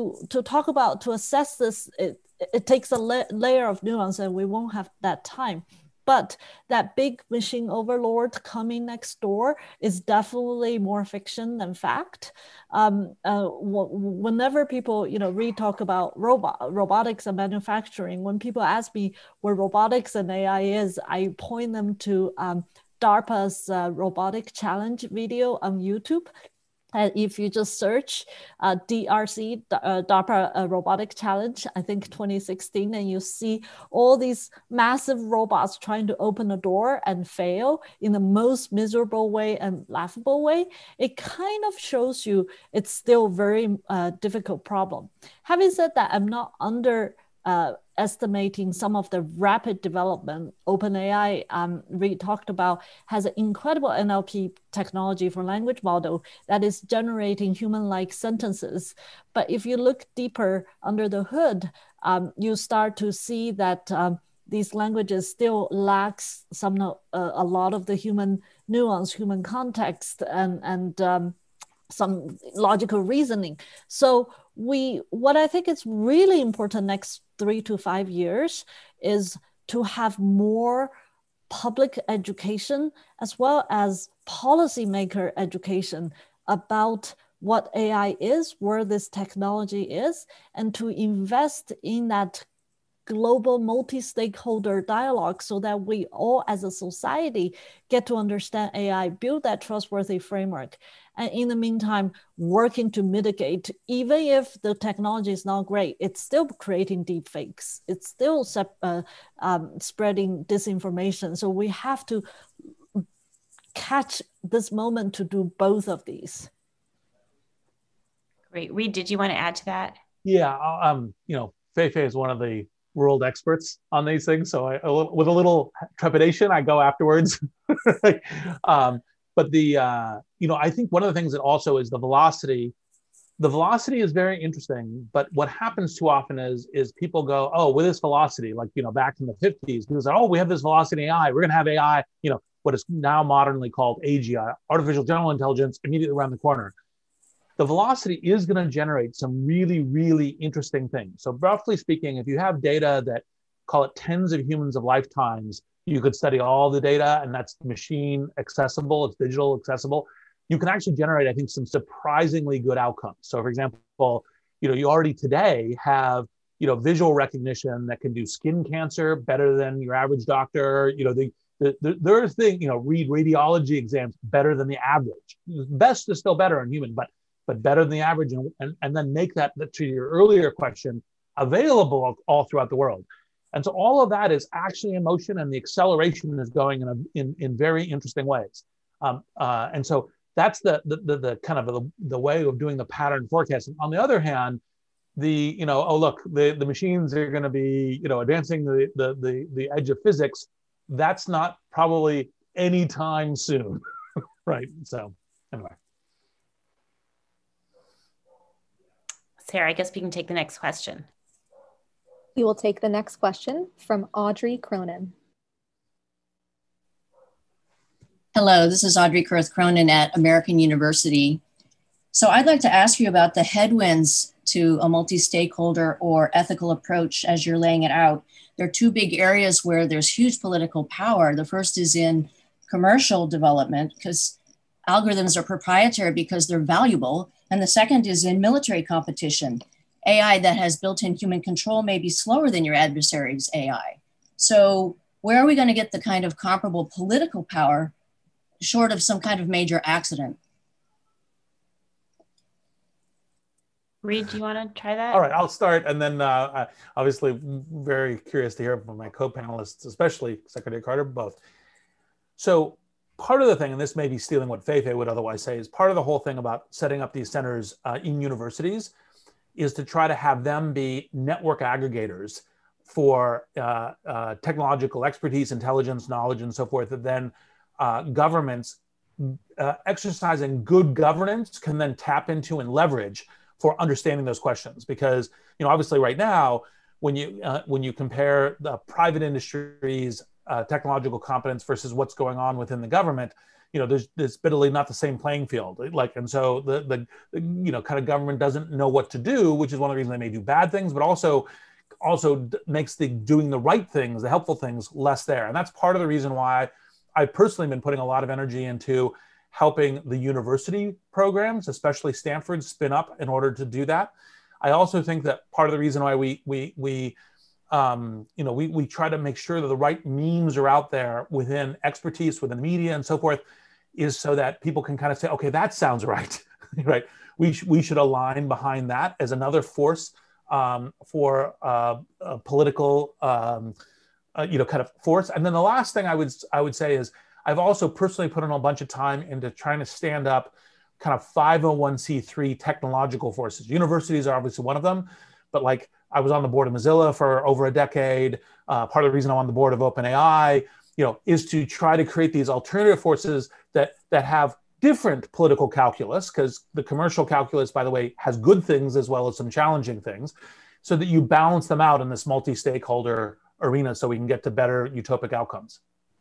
to assess this, it takes a layer of nuance, and we won't have that time. But that big machine overlord coming next door is definitely more fiction than fact. Whenever people, Reid talk about robotics and manufacturing, when people ask me where robotics and AI is, I point them to DARPA's robotic challenge video on YouTube. And if you just search DRC, DARPA Robotic Challenge, I think 2016, and you see all these massive robots trying to open a door and fail in the most miserable way and laughable way, it kind of shows you it's still a very difficult problem. Having said that, I'm not estimating some of the rapid development. OpenAI, Reid talked about, has an incredible NLP technology for language model that is generating human-like sentences. But if you look deeper under the hood, you start to see that these languages still lacks a lot of the human nuance, human context, and some logical reasoning. So what I think is really important next 3 to 5 years is to have more public education as well as policymaker education about what AI is, where this technology is, and to invest in that global multi-stakeholder dialogue so that we all as a society get to understand AI, build that trustworthy framework. And in the meantime, working to mitigate, even if the technology is not great, it's still creating deep fakes. It's still spreading disinformation. So we have to catch this moment to do both of these. Great. Reid, did you want to add to that? Yeah, Fei-Fei is one of the world experts on these things. So with a little trepidation, I go afterwards. But I think one of the things that also is the velocity. The velocity is very interesting, but what happens too often is people go, oh, with this velocity, like, back in the 50s, people say, oh, we have this velocity AI, we're going to have AI, what is now modernly called AGI, artificial general intelligence, immediately around the corner. The velocity is going to generate some really, really interesting things. So roughly speaking, if you have data that, call it tens of humans of lifetimes, you could study all the data, and that's machine accessible, it's digital accessible. You can actually generate, I think, some surprisingly good outcomes. So for example, you already today have, visual recognition that can do skin cancer better than your average doctor. Read radiology exams better than the average. Best is still better in human, but but better than the average, and then make that, to your earlier question, available all throughout the world. And so all of that is actually in motion, and the acceleration is going in very interesting ways. And so that's the kind of the way of doing the pattern forecasting. On the other hand, the machines are going to be, advancing the edge of physics. That's not probably anytime soon, right? So anyway. Sarah, I guess we can take the next question. We will take the next question from Audrey Cronin. Hello, this is Audrey Kurth Cronin at American University. So I'd like to ask you about the headwinds to a multi-stakeholder or ethical approach as you're laying it out. There are two big areas where there's huge political power. The first is in commercial development, because algorithms are proprietary because they're valuable. And the second is in military competition. AI that has built-in human control may be slower than your adversary's AI. So where are we going to get the kind of comparable political power short of some kind of major accident? Reid, do you want to try that? All right, I'll start, and then obviously very curious to hear from my co-panelists, especially Secretary Carter, both. So part of the thing, and this may be stealing what Fei-Fei would otherwise say, is part of the whole thing about setting up these centers in universities is to try to have them be network aggregators for technological expertise, intelligence, knowledge, and so forth, that then governments exercising good governance can then tap into and leverage for understanding those questions. Because, obviously right now, when you compare the private industry's technological competence versus what's going on within the government, there's bitterly not the same playing field. And so the kind of government doesn't know what to do, which is one of the reasons they may do bad things, but also makes doing the right things, the helpful things, less there. And that's part of the reason why I've personally been putting a lot of energy into helping the university programs, especially Stanford, spin up in order to do that. I also think that part of the reason why we try to make sure that the right memes are out there within expertise, within media and so forth, is so that people can kind of say, okay, that sounds right, right? We should align behind that as another force for a political, kind of force. And then the last thing I would say is I've also personally put in a bunch of time into trying to stand up kind of 501c3 technological forces. Universities are obviously one of them, but like I was on the board of Mozilla for over a decade. Part of the reason I'm on the board of OpenAI, is to try to create these alternative forces that have different political calculus, because the commercial calculus, by the way, has good things as well as some challenging things, so that you balance them out in this multi-stakeholder arena so we can get to better utopic outcomes.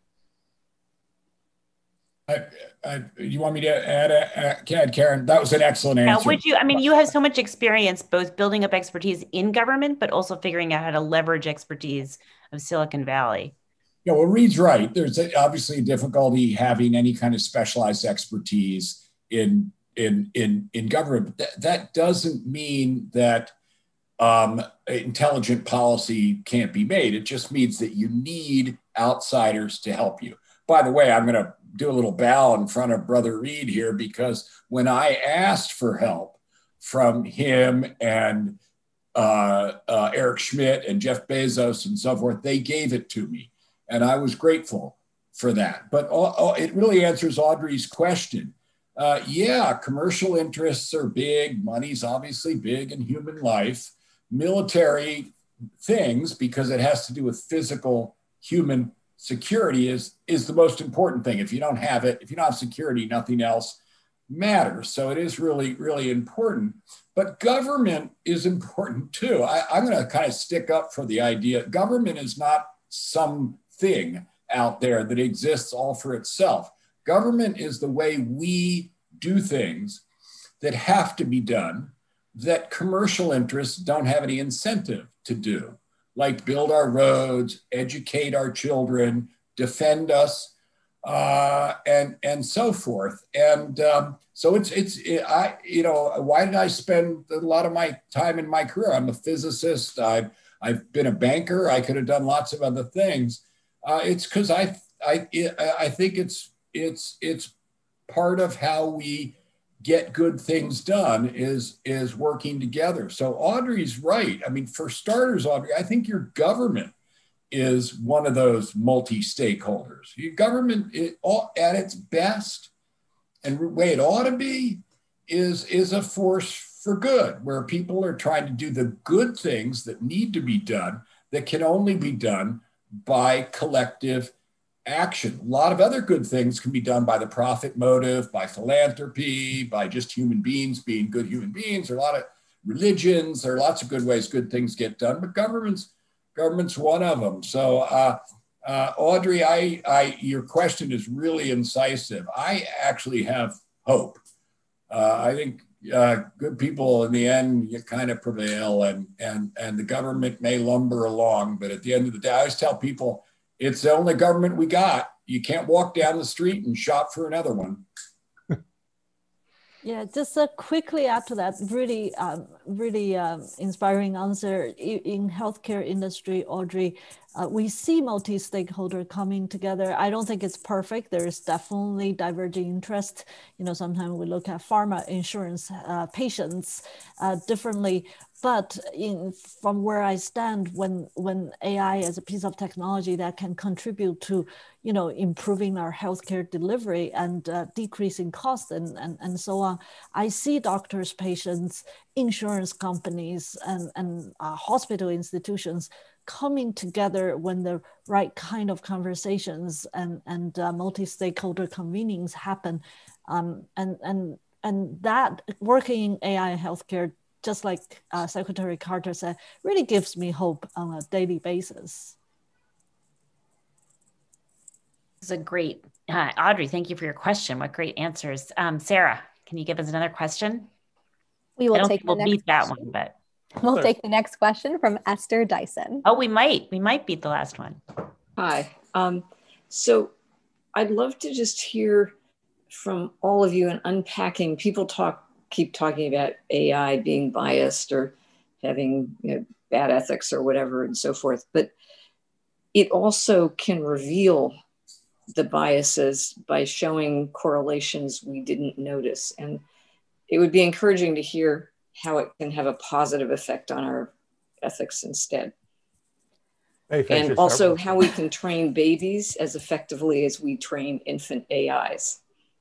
You want me to add, Karen? That was an excellent answer. Would you? I mean, you have so much experience both building up expertise in government, but also figuring out how to leverage expertise of Silicon Valley. Yeah, well, Reid's right. There's obviously a difficulty having any kind of specialized expertise in government. But that doesn't mean that intelligent policy can't be made. It just means that you need outsiders to help you. By the way, I'm going to do a little bow in front of Brother Reid here, because when I asked for help from him and Eric Schmidt and Jeff Bezos and so forth, they gave it to me. And I was grateful for that. But it really answers Audrey's question. Yeah, commercial interests are big. Money's obviously big in human life. Military things, because it has to do with physical human security, is the most important thing. If you don't have it, if you don't have security, nothing else matters. So it is really, really important. But government is important too. I'm going to kind of stick up for the idea. Government is not something out there that exists all for itself. Government is the way we do things that have to be done that commercial interests don't have any incentive to do, like build our roads, educate our children, defend us, and so forth. And so why did I spend a lot of my time in my career? I'm a physicist. I've been a banker. I could have done lots of other things. It's because I think it's part of how we get good things done is working together. So Audrey's right. I mean, for starters, Audrey, I think your government is one of those multi-stakeholders. Your government at its best and the way it ought to be is a force for good, where people are trying to do the good things that need to be done that can only be done by collective action. A lot of other good things can be done by the profit motive, by philanthropy, by just human beings being good human beings. There are a lot of religions. There are lots of good ways good things get done, but government's one of them. So Audrey, your question is really incisive. I actually have hope. I think good people in the end, you kind of prevail, and the government may lumber along, but at the end of the day, I always tell people, it's the only government we got. You can't walk down the street and shop for another one. Yeah, just quickly add to that, really inspiring answer. In healthcare industry, Audrey, we see multi-stakeholder coming together. I don't think it's perfect. There's definitely diverging interest. Sometimes we look at pharma, insurance, patients differently. But from where I stand, when AI is a piece of technology that can contribute to, improving our healthcare delivery and decreasing costs and so on, I see doctors, patients, insurance companies, and hospital institutions coming together when the right kind of conversations and multi-stakeholder convenings happen, and that working in AI healthcare, just like Secretary Carter said, really gives me hope on a daily basis. This is a great, Audrey, thank you for your question. What great answers. Sarah, can you give us another question? We will take we'll beat that one, but. We'll take the next question from Esther Dyson. Oh, we might beat the last one. Hi. So I'd love to just hear from all of you and unpacking. People keep talking about AI being biased or having bad ethics or whatever and so forth, but it also can reveal the biases by showing correlations we didn't notice. And it would be encouraging to hear how it can have a positive effect on our ethics instead. And also how we can train babies as effectively as we train infant AIs.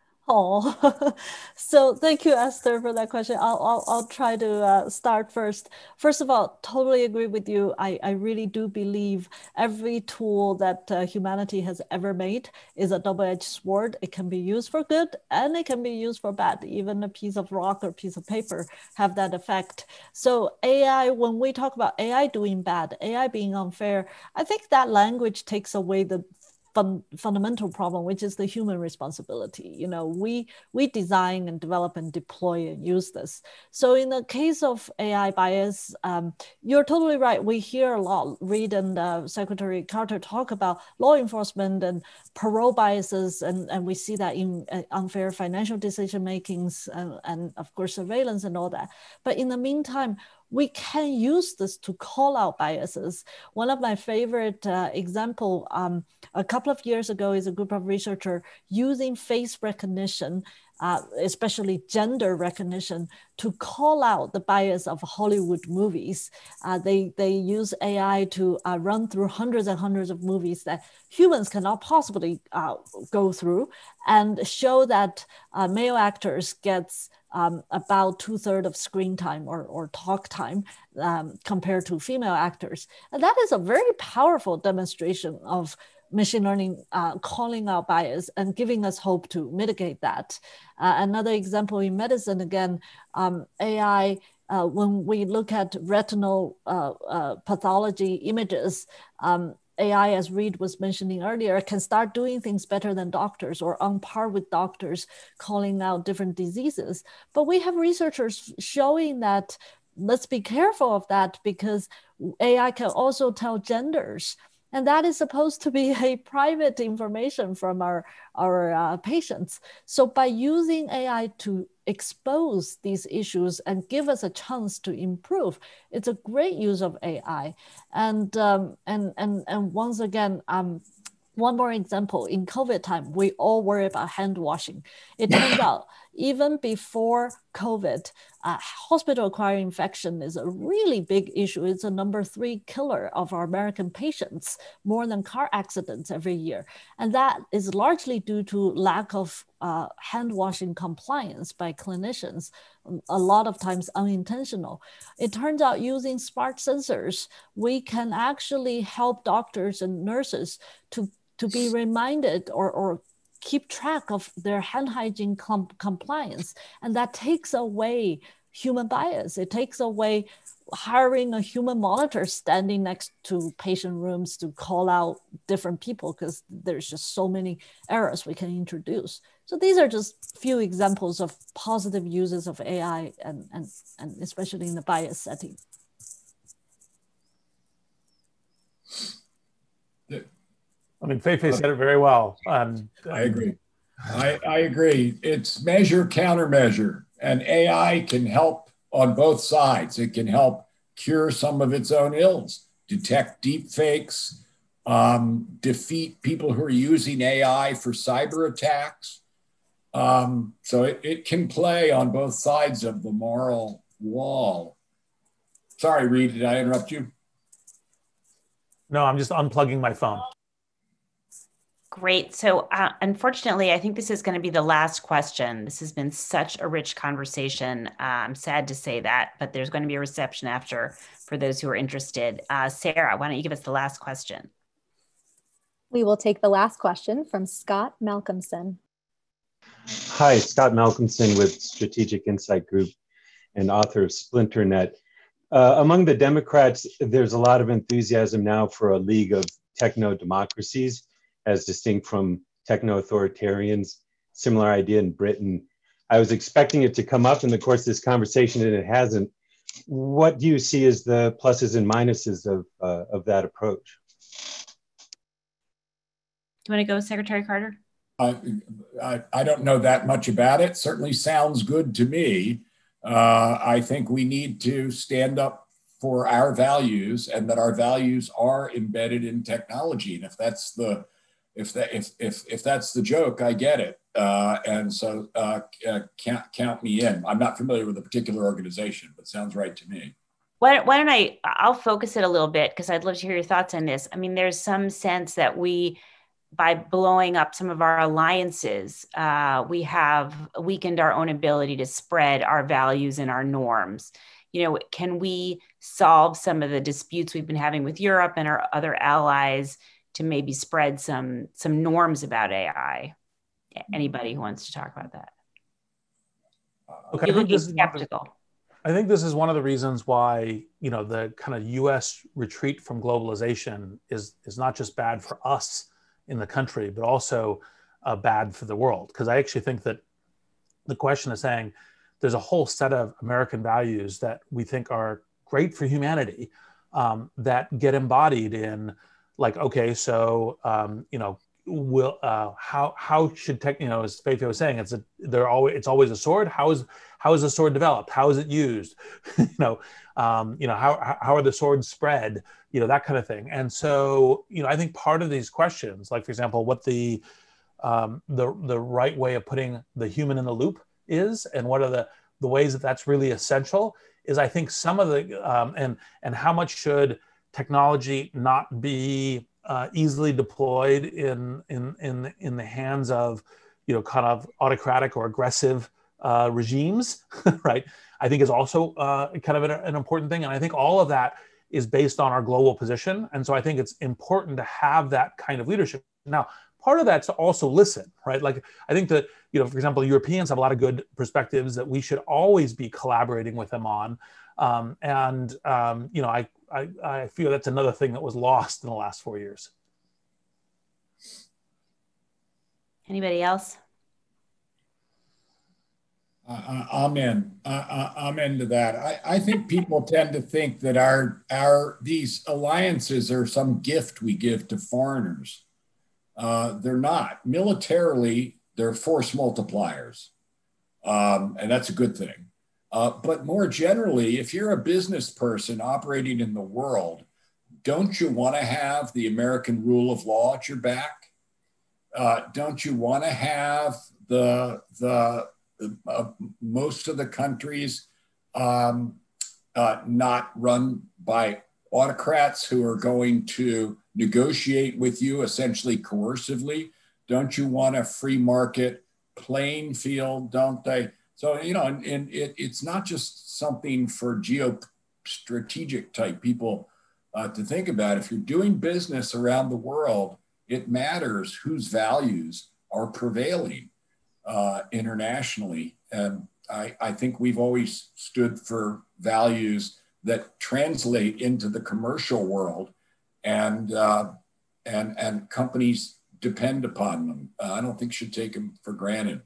Oh, so thank you, Esther, for that question. I'll try to start first. First of all, totally agree with you. I really do believe every tool that humanity has ever made is a double-edged sword. It can be used for good and it can be used for bad. Even a piece of rock or piece of paper have that effect. So AI, when we talk about AI doing bad, AI being unfair, I think that language takes away the fundamental problem, which is the human responsibility. We design and develop and deploy and use this. So in the case of AI bias, you're totally right. We hear a lot, Reid and Secretary Carter talk about law enforcement and parole biases, and we see that in unfair financial decision makings and of course surveillance and all that. But in the meantime, we can use this to call out biases. One of my favorite example a couple of years ago is a group of researchers using face recognition, especially gender recognition, to call out the bias of Hollywood movies. They use AI to run through hundreds and hundreds of movies that humans cannot possibly go through, and show that male actors gets about 2/3 of screen time or talk time compared to female actors. And that is a very powerful demonstration of machine learning calling out bias and giving us hope to mitigate that. Another example in medicine, again, AI, when we look at retinal pathology images, AI, as Reid was mentioning earlier, can start doing things better than doctors or on par with doctors, calling out different diseases. But we have researchers showing that let's be careful of that, because AI can also tell genders. And that is supposed to be a private information from our patients. So by using AI to expose these issues and give us a chance to improve, it's a great use of AI. And once again, One more example, in COVID time, we all worry about hand washing. It turns out even before COVID, hospital-acquired infection is a really big issue. It's a #3 killer of our American patients, more than car accidents every year. And that is largely due to lack of hand washing compliance by clinicians, a lot of times unintentional. It turns out using smart sensors, we can actually help doctors and nurses to be reminded or keep track of their hand hygiene compliance. And that takes away human bias. It takes away hiring a human monitor standing next to patient rooms to call out different people, because there's just so many errors we can introduce. So these are just few examples of positive uses of AI and especially in the bias setting. I mean, Fei-Fei said it very well. I agree. I agree. It's measure, countermeasure, and AI can help on both sides. It can help cure some of its own ills, detect deep fakes, defeat people who are using AI for cyber attacks. So it can play on both sides of the moral wall. Sorry, Reid, did I interrupt you? No, I'm just unplugging my phone. Great. So unfortunately, I think this is going to be the last question. This has been such a rich conversation. I'm sad to say that, but there's going to be a reception after for those who are interested. Sarah, why don't you give us the last question? We will take the last question from Scott Malcolmson. Hi, Scott Malcolmson with Strategic Insight Group and author of Splinternet. Among the Democrats, there's a lot of enthusiasm now for a league of techno-democracies, as distinct from techno-authoritarians. Similar idea in Britain. I was expecting it to come up in the course of this conversation, and it hasn't. What do you see as the pluses and minuses of that approach? Do you want to go, Secretary Carter? I don't know that much about it. Certainly sounds good to me. I think we need to stand up for our values, and that our values are embedded in technology. And if that's the joke, I get it. And so count me in. I'm not familiar with a particular organization, but sounds right to me. Why don't I'll focus it a little bit, because I'd love to hear your thoughts on this. I mean, there's some sense that by blowing up some of our alliances, we have weakened our own ability to spread our values and our norms. Can we solve some of the disputes we've been having with Europe and our other allies to maybe spread some norms about AI? Anybody who wants to talk about that? Okay, I think this is one of the reasons why the kind of U.S. retreat from globalization is not just bad for us in the country, but also bad for the world. Because I actually think that the question is saying there's a whole set of American values that we think are great for humanity that get embodied in, like, okay, so how should tech? As Fei-Fei was saying, it's always a sword. How is the sword developed? How is it used? How are the swords spread? That kind of thing. And so I think part of these questions, like for example, what the right way of putting the human in the loop is, and what are the ways that that's really essential, is I think some of the and how much should technology not be easily deployed in the hands of kind of autocratic or aggressive regimes, right? I think is also kind of an important thing, and I think all of that is based on our global position, and so I think it's important to have that kind of leadership. Now, part of that's to also listen, right? Like I think that for example, Europeans have a lot of good perspectives that we should always be collaborating with them on, I feel that's another thing that was lost in the last 4 years. Anybody else? I'm into that. I think people tend to think that these alliances are some gift we give to foreigners. They're not. Militarily, they're force multipliers, and that's a good thing. But more generally, if you're a business person operating in the world, don't you want to have the American rule of law at your back? Don't you want to have most of the countries not run by autocrats who are going to negotiate with you essentially coercively? Don't you want a free market playing field? Don't they? So, you know, and it's not just something for geostrategic type people to think about. If you're doing business around the world, it matters whose values are prevailing internationally. And I think we've always stood for values that translate into the commercial world, and companies depend upon them. I don't think should take them for granted.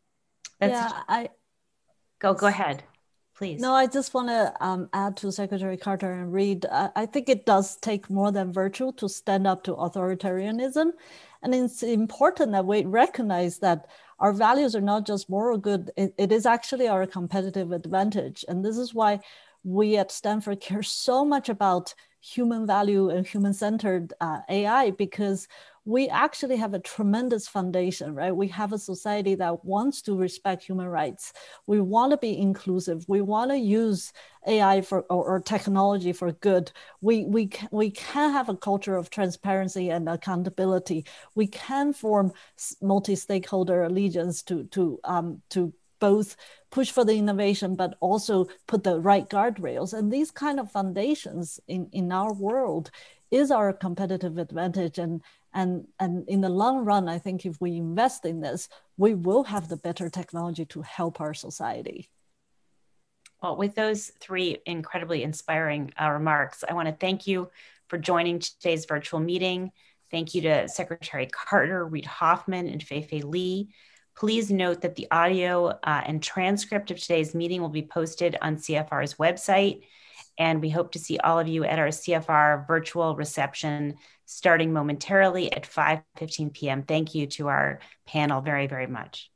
Go ahead, please. No, I just want to add to Secretary Carter and Reid. I think it does take more than virtue to stand up to authoritarianism. And it's important that we recognize that our values are not just moral good, it is actually our competitive advantage. And this is why we at Stanford care so much about human value and human-centered AI, because we actually have a tremendous foundation, right? We have a society that wants to respect human rights. We want to be inclusive. We want to use AI or technology for good. We can have a culture of transparency and accountability. We can form multi-stakeholder allegiance to both push for the innovation, but also put the right guardrails. And these kind of foundations in our world is our competitive advantage. And in the long run, I think if we invest in this, we will have the better technology to help our society. Well, with those three incredibly inspiring remarks, I want to thank you for joining today's virtual meeting. Thank you to Secretary Carter, Reid Hoffman, and Fei-Fei Li. Please note that the audio and transcript of today's meeting will be posted on CFR's website. And we hope to see all of you at our CFR virtual reception starting momentarily at 5:15 p.m. Thank you to our panel very, very much.